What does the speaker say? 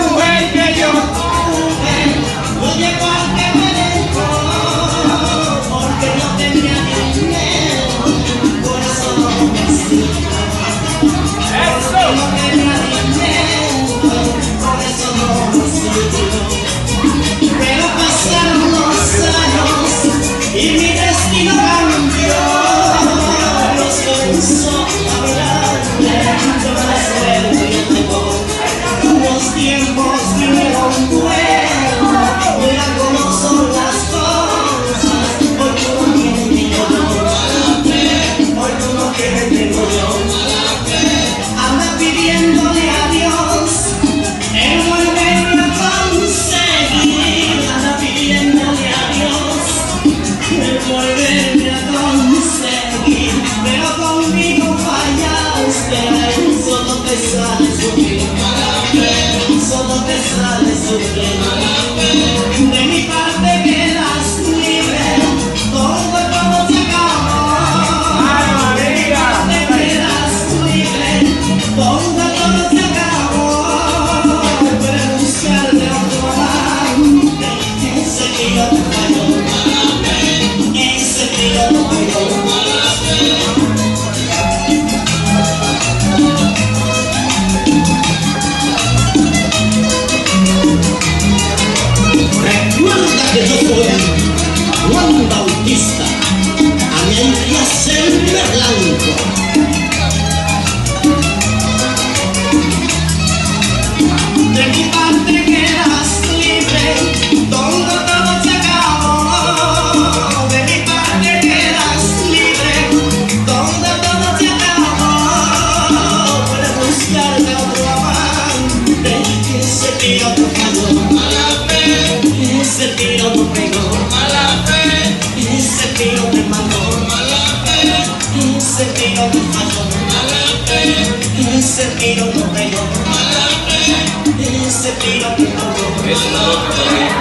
mujer que yo tuve no llegó al que me dejó, porque no tenía dinero, por eso no me sirvió. Porque no tenía dinero, por eso no me sirvió. Pero pasaron los años y mi destino cambió. Dios comenzó a hablarme, yo más suerte yo tengo. Los tiempos vinieron buenos, mira cómo son las cosas. Hoy tú no tienes ni yo, hoy tú no tienes ni yo. Anda pidiéndole a Dios el volverme a conseguir. Anda pidiéndole a Dios el volverme a conseguir. Pero conmigo fallaste, solo te sale sufriendo. Solo te sale sufriendo. De mi parte quedas libre, todo se acabó. De mi parte quedas libre, todo se acabó. Puedes buscarle otro amante, ese que yo te falló, ese que yo te falló. Recuerda que yo soy Juan Bautista, a mí hay que hacerme blanco. De mi parte quedas libre, todo se acabó. De mi parte quedas libre, todo se acabó. Puedes buscarte otro amante, ese que yo te falló. Ese tiro no pegó, mala fe. Ese tiro te mató, mala fe. Ese tiro te falló, mala fe. Ese tiro no pegó, mala fe. Ese tiro te mató, mala fe.